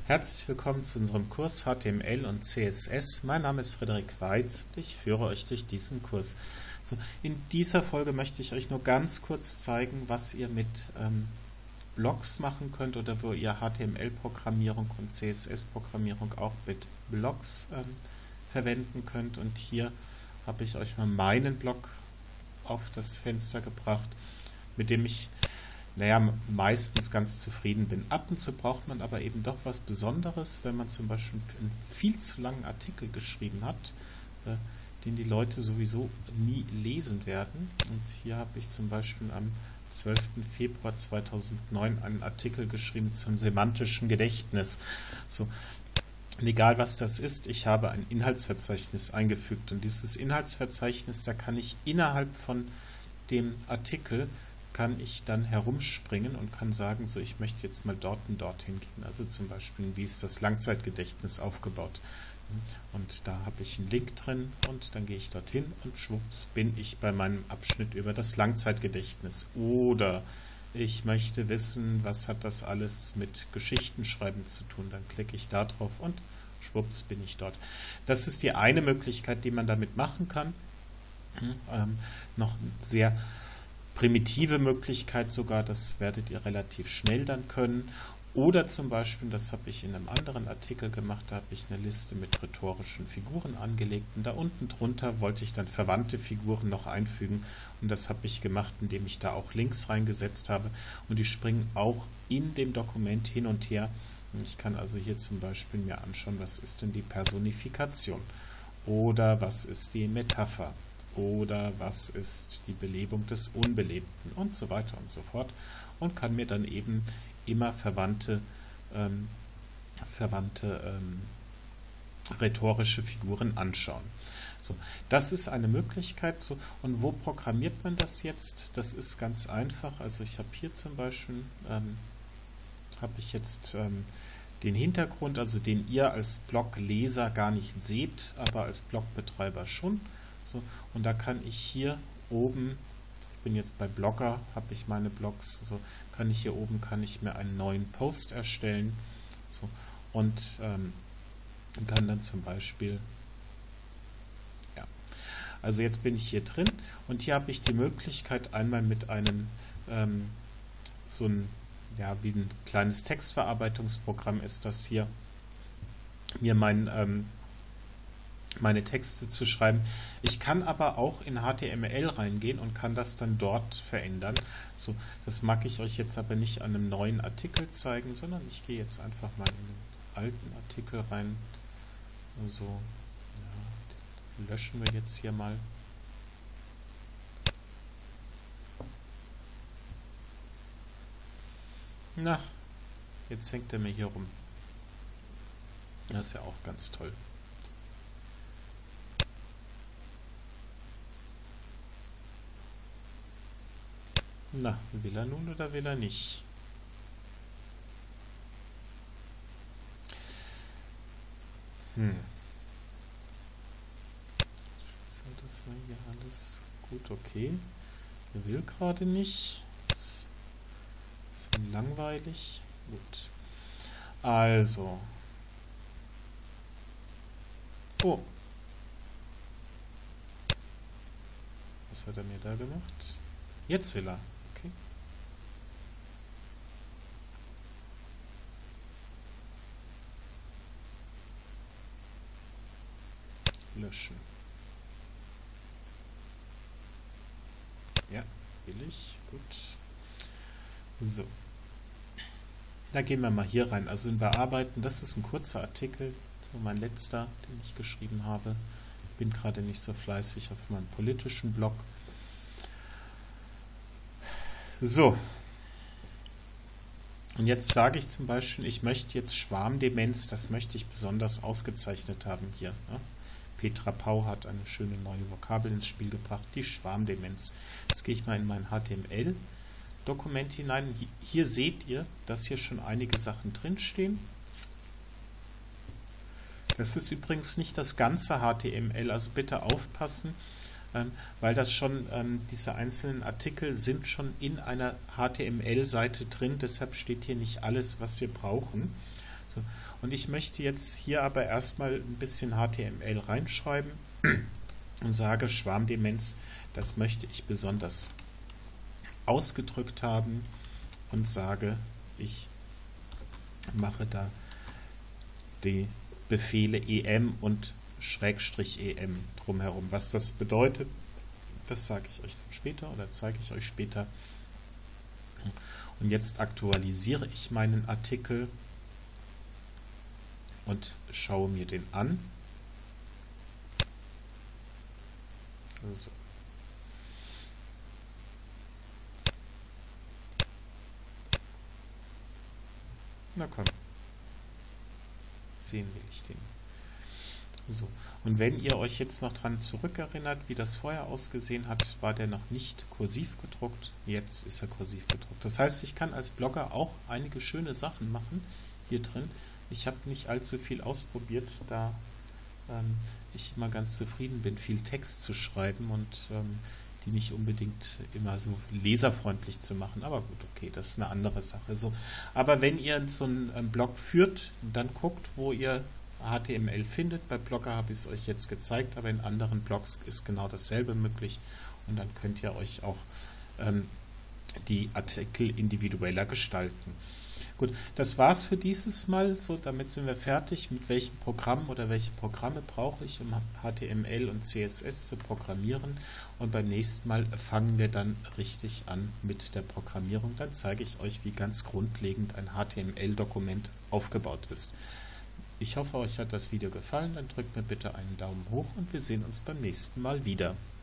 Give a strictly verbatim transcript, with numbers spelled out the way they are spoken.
Herzlich willkommen zu unserem Kurs H T M L und C S S. Mein Name ist Frederik Weitz und ich führe euch durch diesen Kurs. So, in dieser Folge möchte ich euch nur ganz kurz zeigen, was ihr mit ähm, Blogs machen könnt oder wo ihr H T M L-Programmierung und C S S-Programmierung auch mit Blogs ähm, verwenden könnt. Und hier habe ich euch mal meinen Blog auf das Fenster gebracht, mit dem ich naja, meistens ganz zufrieden bin. Ab und zu braucht man aber eben doch was Besonderes, wenn man zum Beispiel einen viel zu langen Artikel geschrieben hat, äh, den die Leute sowieso nie lesen werden. Und hier habe ich zum Beispiel am zwölften Februar zweitausendneun einen Artikel geschrieben zum semantischen Gedächtnis. So, und egal was das ist, ich habe ein Inhaltsverzeichnis eingefügt. Und dieses Inhaltsverzeichnis, da kann ich innerhalb von dem Artikel kann ich dann herumspringen und kann sagen, so ich möchte jetzt mal dort und dorthin gehen. Also zum Beispiel, wie ist das Langzeitgedächtnis aufgebaut? Und da habe ich einen Link drin und dann gehe ich dorthin und schwupps bin ich bei meinem Abschnitt über das Langzeitgedächtnis. Oder ich möchte wissen, was hat das alles mit Geschichtenschreiben zu tun? Dann klicke ich da drauf und schwupps bin ich dort. Das ist die eine Möglichkeit, die man damit machen kann. Ähm, noch sehr primitive Möglichkeit sogar, das werdet ihr relativ schnell dann können. Oder zum Beispiel, das habe ich in einem anderen Artikel gemacht, da habe ich eine Liste mit rhetorischen Figuren angelegt und da unten drunter wollte ich dann verwandte Figuren noch einfügen und das habe ich gemacht, indem ich da auch Links reingesetzt habe und die springen auch in dem Dokument hin und her. Ich kann also hier zum Beispiel mir anschauen, was ist denn die Personifikation oder was ist die Metapher. Oder was ist die Belebung des Unbelebten und so weiter und so fort und kann mir dann eben immer verwandte, ähm, verwandte ähm, rhetorische Figuren anschauen. So, das ist eine Möglichkeit. So, und wo programmiert man das jetzt? Das ist ganz einfach. Also ich habe hier zum Beispiel ähm, habe ich jetzt ähm, den Hintergrund, also den ihr als Blogleser gar nicht seht, aber als Blogbetreiber schon. So, und da kann ich hier oben, ich bin jetzt bei Blogger, habe ich meine Blogs, so kann ich hier oben, kann ich mir einen neuen Post erstellen so, und ähm, kann dann zum Beispiel, ja, also jetzt bin ich hier drin und hier habe ich die Möglichkeit, einmal mit einem, ähm, so ein, ja, wie ein kleines Textverarbeitungsprogramm ist das hier, mir mein, ähm, meine Texte zu schreiben. Ich kann aber auch in H T M L reingehen und kann das dann dort verändern. So, das mag ich euch jetzt aber nicht an einem neuen Artikel zeigen, sondern ich gehe jetzt einfach mal in den alten Artikel rein. So, ja, den löschen wir jetzt hier mal. Na, jetzt hängt er mir hier rum. Das ist ja auch ganz toll. Na, will er nun oder will er nicht? Hm. So, das war hier alles gut, okay. Er will gerade nicht. Das ist langweilig. Gut. Also. Oh. Was hat er mir da gemacht? Jetzt will er. Okay. Löschen. Ja, will ich. Gut. So. Da gehen wir mal hier rein. Also in Bearbeiten, das ist ein kurzer Artikel, so mein letzter, den ich geschrieben habe. Bin gerade nicht so fleißig auf meinem politischen Blog. So, und jetzt sage ich zum Beispiel, ich möchte jetzt Schwarmdemenz, das möchte ich besonders ausgezeichnet haben hier. Ne? Petra Pau hat eine schöne neue Vokabel ins Spiel gebracht, die Schwarmdemenz. Jetzt gehe ich mal in mein H T M L-Dokument hinein. Hier seht ihr, dass hier schon einige Sachen drinstehen. Das ist übrigens nicht das ganze H T M L, also bitte aufpassen. ähm, weil das schon, ähm, diese einzelnen Artikel sind schon in einer H T M L-Seite drin, deshalb steht hier nicht alles, was wir brauchen. So, So. Und ich möchte jetzt hier aber erstmal ein bisschen H T M L reinschreiben und sage Schwarmdemenz, das möchte ich besonders ausgedrückt haben und sage, ich mache da die Befehle em und Schrägstrich em drumherum. Was das bedeutet, das sage ich euch dann später oder zeige ich euch später. Und jetzt aktualisiere ich meinen Artikel und schaue mir den an. Also. Na komm. Sehen will ich den. So. Und wenn ihr euch jetzt noch dran zurückerinnert, wie das vorher ausgesehen hat, war der noch nicht kursiv gedruckt. Jetzt ist er kursiv gedruckt. Das heißt, ich kann als Blogger auch einige schöne Sachen machen hier drin. Ich habe nicht allzu viel ausprobiert, da ähm, ich immer ganz zufrieden bin, viel Text zu schreiben und ähm, die nicht unbedingt immer so leserfreundlich zu machen. Aber gut, okay, das ist eine andere Sache. So. Aber wenn ihr so einen ähm, Blog führt, dann guckt, wo ihr H T M L findet. Bei Blogger habe ich es euch jetzt gezeigt, aber in anderen Blogs ist genau dasselbe möglich und dann könnt ihr euch auch ähm, die Artikel individueller gestalten. Gut, das war's für dieses Mal. So, damit sind wir fertig. Mit welchem Programm oder welche Programme brauche ich, um H T M L und C S S zu programmieren. Und beim nächsten Mal fangen wir dann richtig an mit der Programmierung. Dann zeige ich euch, wie ganz grundlegend ein H T M L-Dokument aufgebaut ist. Ich hoffe, euch hat das Video gefallen. Dann drückt mir bitte einen Daumen hoch und wir sehen uns beim nächsten Mal wieder.